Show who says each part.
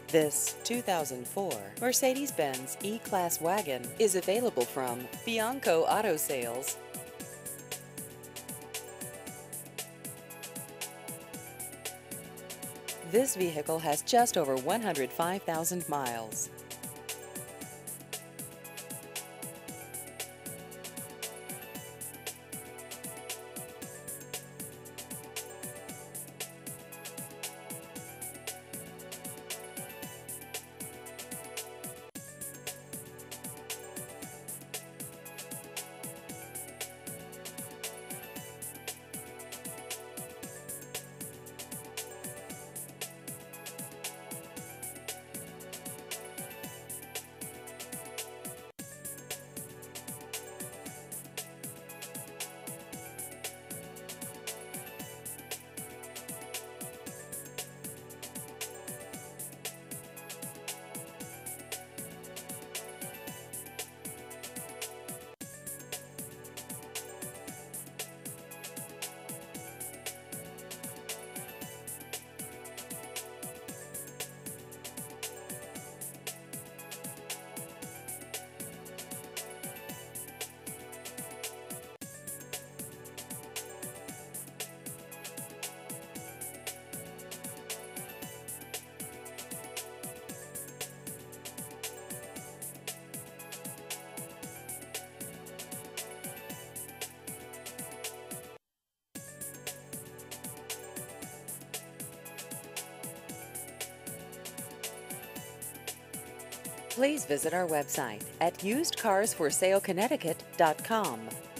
Speaker 1: This 2004 Mercedes-Benz E-Class wagon is available from Bianco Auto Sales. This vehicle has just over 105,000 miles. Please visit our website at usedcarsforsaleConnecticut.com.